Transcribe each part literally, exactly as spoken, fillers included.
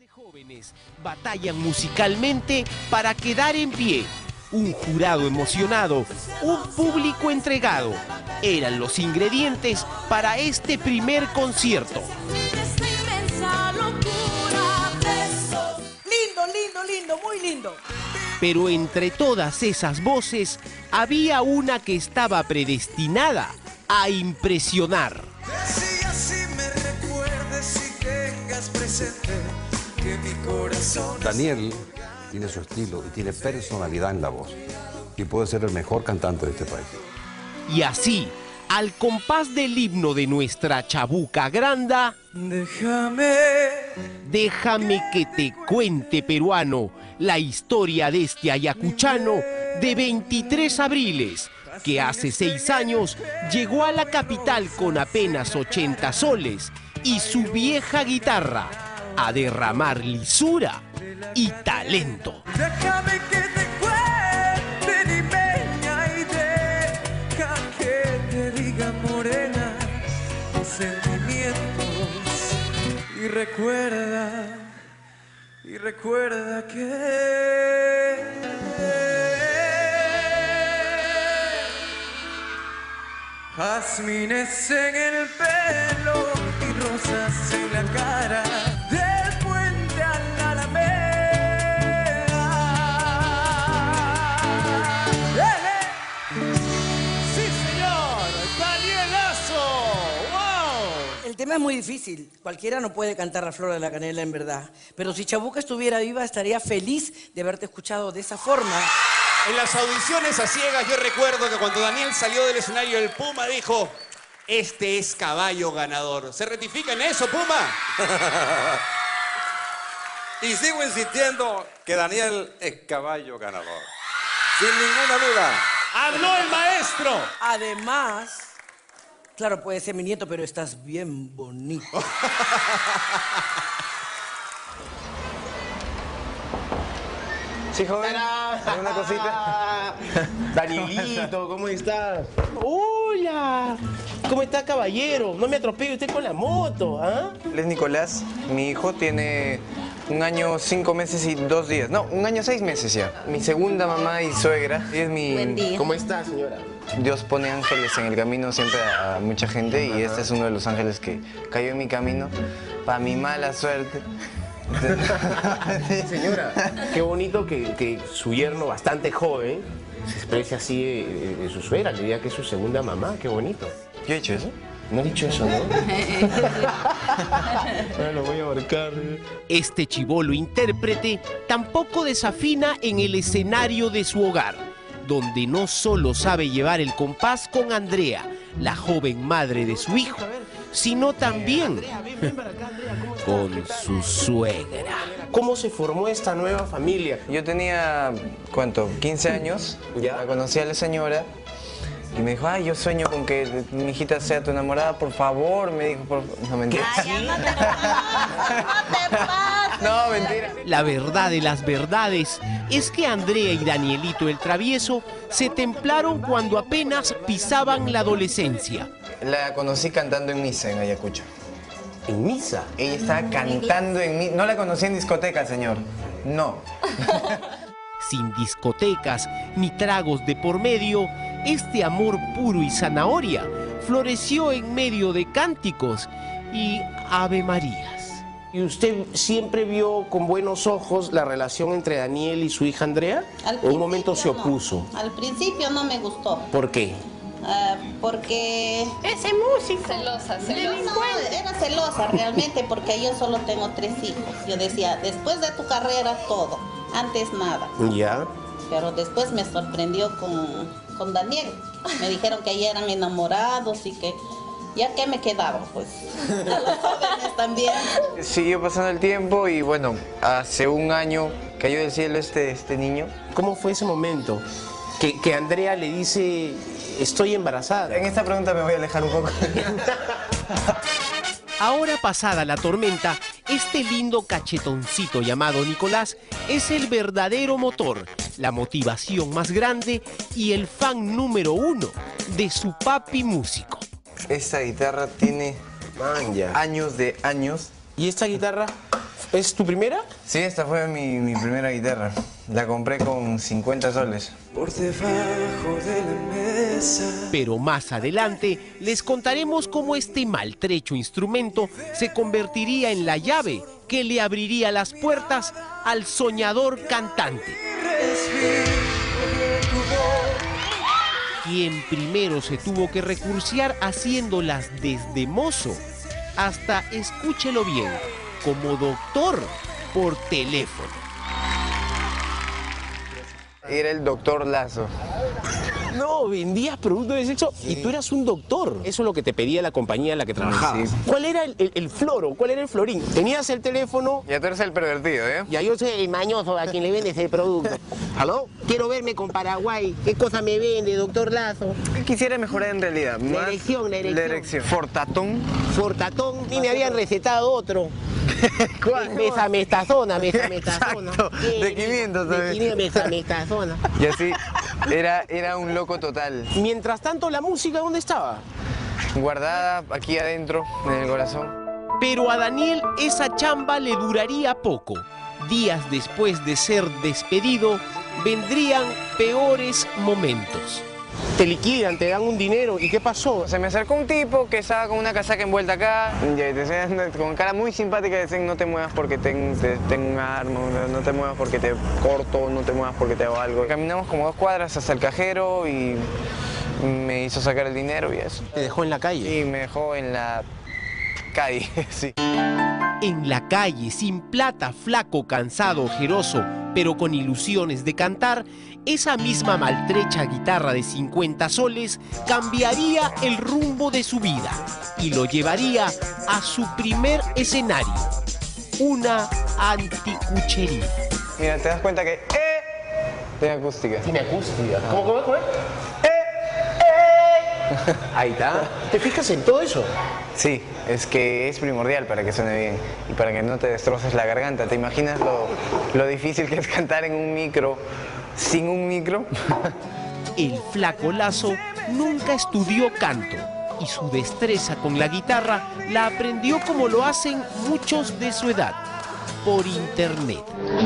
Jóvenes batallan musicalmente para quedar en pie. Un jurado emocionado, un público entregado, eran los ingredientes para este primer concierto. Lindo, lindo, lindo, muy lindo. Pero entre todas esas voces, había una que estaba predestinada a impresionar. Decía si me recuerdes y tengas presente que mi corazón... Daniel tiene su estilo y tiene personalidad en la voz. Y puede ser el mejor cantante de este país. Y así, al compás del himno de nuestra Chabuca Granda, Déjame... déjame que te cuente, peruano, la historia de este ayacuchano de veintitrés abriles, que hace seis años llegó a la capital con apenas ochenta soles y su vieja guitarra a derramar lisura y talento. Déjame que te cuente, limeña, y deja que te diga morena tus sentimientos. Y recuerda, y recuerda que... jazmines en el pelo y rosas en la cara, del puente a la Alameda. ¡Sí, señor! ¡Danielazo! ¡Wow! El tema es muy difícil. Cualquiera no puede cantar La Flor de la Canela, en verdad. Pero si Chabuca estuviera viva, estaría feliz de haberte escuchado de esa forma. En las audiciones a ciegas yo recuerdo que cuando Daniel salió del escenario, el Puma dijo: este es caballo ganador. ¿Se ratifica en eso, Puma? Y sigo insistiendo que Daniel es caballo ganador. Sin ninguna duda. ¡Habló el maestro! Además, claro, puede ser mi nieto, pero estás bien bonito. Sí, joven. ¿Alguna cosita? Danielito, ¿cómo estás? Hola. ¿Cómo está, caballero? No me atropelle usted con la moto, ¿ah? Él es Nicolás. Mi hijo tiene un año, cinco meses y dos días. No, un año, seis meses ya. Mi segunda mamá y suegra. Ella es mi... Buen día. ¿Cómo está, señora? Dios pone ángeles en el camino siempre a, a mucha gente y este es uno de los ángeles que cayó en mi camino para mi mala suerte. Señora, qué bonito que, que su yerno, bastante joven, se exprese así de, de su suegra. Le diga que es su segunda mamá. Qué bonito. ¿Yo he dicho eso? No he dicho eso, ¿no? Ahora lo voy a abarcar. Este chibolo intérprete tampoco desafina en el escenario de su hogar, donde no solo sabe llevar el compás con Andrea, la joven madre de su hijo, sino también con su suegra. ¿Cómo se formó esta nueva familia? Yo tenía, ¿cuánto? quince años. Ya. La conocí a la señora y me dijo, ay, yo sueño con que mi hijita sea tu enamorada, por favor. Me dijo, por... no, mentira. Ay, ya no te pases, no te pases. No, mentira. La verdad de las verdades es que Andrea y Danielito el Travieso se templaron cuando apenas pisaban la adolescencia. La conocí cantando en misa en Ayacucho. ¿En misa? Ella estaba cantando en misa. No la conocí en discoteca, señor. No. Sin discotecas ni tragos de por medio, este amor puro y zanahoria floreció en medio de cánticos y Ave Marías. ¿Y usted siempre vio con buenos ojos la relación entre Daniel y su hija Andrea? Al ¿En un momento se principio no. opuso? Al principio no me gustó. ¿Por qué? Ah, porque... Ese músico. Celosa, celosa. No, era celosa realmente porque yo solo tengo tres hijos. Yo decía, después de tu carrera todo, antes nada. Ya. Pero después me sorprendió con, con Daniel. Me dijeron que ya eran enamorados y que ya que me quedaba, pues. A los jóvenes también. Siguió pasando el tiempo y bueno, hace un año cayó del cielo este, este niño. ¿Cómo fue ese momento? Que, que Andrea le dice, estoy embarazada. En esta pregunta me voy a alejar un poco. Ahora pasada la tormenta, este lindo cachetoncito llamado Nicolás es el verdadero motor, la motivación más grande y el fan número uno de su papi músico. Esta guitarra tiene Man, ya. años de años. ¿Y esta guitarra? ¿Es tu primera? Sí, esta fue mi, mi primera guitarra. La compré con cincuenta soles. Por debajo de la mesa. Pero más adelante les contaremos cómo este maltrecho instrumento se convertiría en la llave que le abriría las puertas al soñador cantante, quien primero se tuvo que recursear haciéndolas desde mozo hasta, escúchelo bien, como doctor por teléfono. Era el doctor Lazo. No, vendías productos de sexo y tú eras un doctor. Eso es lo que te pedía la compañía en la que trabajabas. Sí. ¿Cuál era el, el, el floro? ¿Cuál era el florín? Tenías el teléfono. Ya tú eres el pervertido, ¿eh? Ya yo soy el mañoso a quien le vendes el producto. ¿Aló? Quiero verme con Paraguay. ¿Qué cosa me vende, doctor Lazo? Quisiera mejorar en realidad. La Más erección, la erección. La erección. Fortatón. Fortatón. Y me habían recetado otro. ¿Cuál? Mesamestazona, mesamestazona. Exacto. De quinientos, De ¿sabes? quinientos, mesamestazona. Y así, era, era un loco total. Mientras tanto, ¿la música dónde estaba? Guardada aquí adentro, en el corazón. Pero a Daniel esa chamba le duraría poco. Días después de ser despedido, vendrían peores momentos. Te liquidan, te dan un dinero. ¿Y qué pasó? Se me acercó un tipo que estaba con una casaca envuelta acá, y te decían, con cara muy simpática, decían, no te muevas porque tengo te, tengo un arma, no te muevas porque te corto, no te muevas porque te hago algo. Caminamos como dos cuadras hasta el cajero y me hizo sacar el dinero y eso. Te dejó en la calle. Y me dejó en la calle, sí. En la calle, sin plata, flaco, cansado, ojeroso, pero con ilusiones de cantar, esa misma maltrecha guitarra de cincuenta soles cambiaría el rumbo de su vida y lo llevaría a su primer escenario, una anticuchería. Mira, te das cuenta que eh, tiene acústica. Tiene acústica. ¿Cómo, cómo, cómo? Ahí está. ¿Te fijas en todo eso? Sí, es que es primordial para que suene bien y para que no te destroces la garganta. ¿Te imaginas lo, lo difícil que es cantar en un micro sin un micro? El flaco Lazo nunca estudió canto y su destreza con la guitarra la aprendió como lo hacen muchos de su edad, por internet.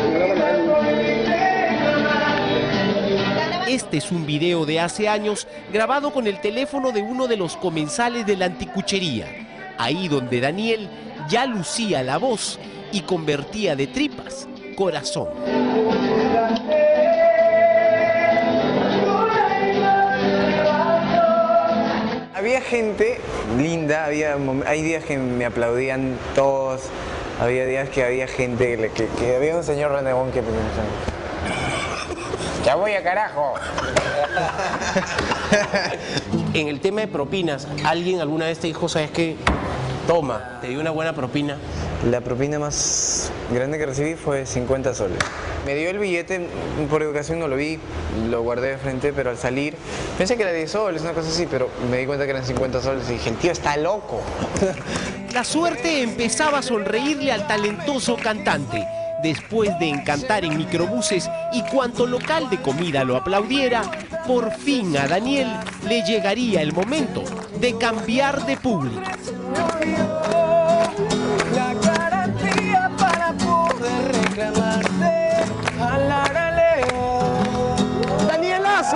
Este es un video de hace años grabado con el teléfono de uno de los comensales de la anticuchería, ahí donde Daniel ya lucía la voz y convertía de tripas corazón. Había gente linda, había, hay días que me aplaudían todos, había días que había gente, que, que, que había un señor renegón que pensaba, ¡ya voy a carajo! En el tema de propinas, ¿alguien alguna vez te dijo, sabes qué? Toma, te dio una buena propina? La propina más grande que recibí fue cincuenta soles. Me dio el billete, por educación no lo vi, lo guardé de frente, pero al salir pensé que era diez soles, una cosa así, pero me di cuenta que eran cincuenta soles y dije, el tío está loco. La suerte empezaba a sonreírle al talentoso cantante. Después de encantar en microbuses y cuanto local de comida lo aplaudiera, por fin a Daniel le llegaría el momento de cambiar de público. La garantía para poder reclamarte a la ¡Daniel Lazo!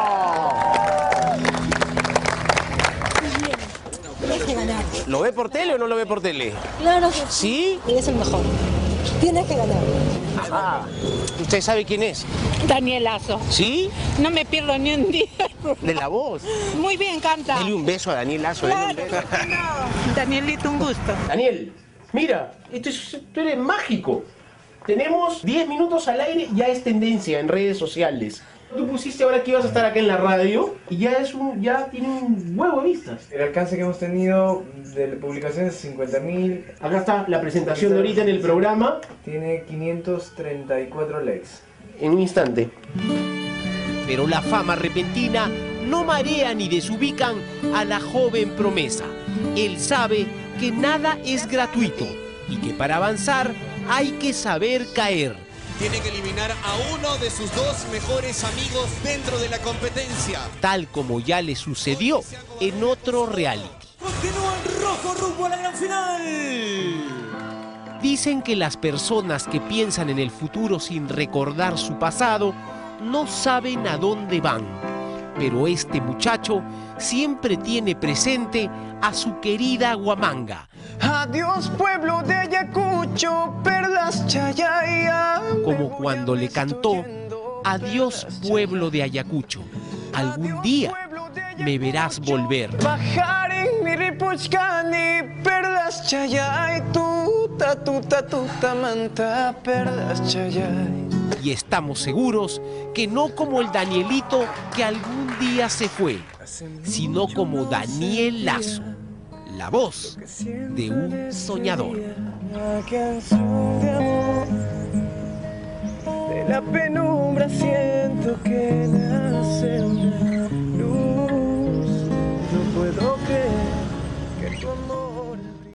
Tienes que ganar. ¿Lo ve por tele o no lo ve por tele? Claro que ¿Sí? es el mejor. Tienes que ganar. Ajá. ¿Usted sabe quién es? Daniel Lazo. ¿Sí? No me pierdo ni un día. De la voz. Muy bien canta. Dale un beso a Daniel Lazo. Dale un Claro, beso. ¿por qué no? Danielito, un gusto. Daniel, mira, esto es, tú eres mágico. Tenemos diez minutos al aire, ya es tendencia en redes sociales. Tú pusiste ahora que ibas a estar acá en la radio y ya es un, ya tiene un huevo de vistas. El alcance que hemos tenido de publicaciones es cincuenta mil. Acá está la presentación de ahorita en el programa. Tiene quinientos treinta y cuatro likes. En un instante. Pero la fama repentina no marea ni desubican a la joven promesa. Él sabe que nada es gratuito y que para avanzar hay que saber caer. Tiene que eliminar a uno de sus dos mejores amigos dentro de la competencia. Tal como ya le sucedió en otro reality. Continúa en rojo rumbo a la gran final. Dice Dicen que las personas que piensan en el futuro sin recordar su pasado no saben a dónde van. Pero este muchacho siempre tiene presente a su querida Huamanga. Adiós pueblo de Ayacucho, perlas chayaya. Como cuando le cantó: adiós pueblo de Ayacucho, algún día me verás volver. Bajar en mi ripuchcani, perlas chayay, tuta, tuta, tuta, manta, perlas chayay. Y estamos seguros que no como el Danielito que algún día se fue, sino como Daniel Lazo, la voz de un soñador. Una canción de amor, de la penumbra siento que nace una luz. No puedo creer que tu amor